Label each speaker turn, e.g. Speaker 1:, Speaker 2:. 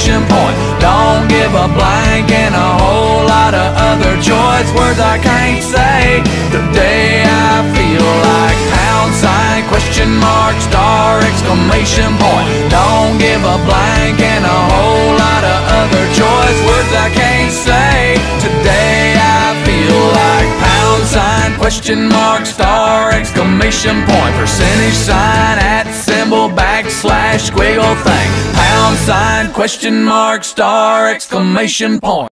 Speaker 1: exclamation point. Don't give a blank and a whole lot of other choice words I can't say. Today I feel like pound sign, question mark, star, exclamation point. Don't give a blank and a whole lot of other choice words I can't say. Today I feel like pound sign, question mark, star, exclamation point, percentage sign, at symbol, backslash, squiggle thing, pound sign, question mark, star, exclamation point.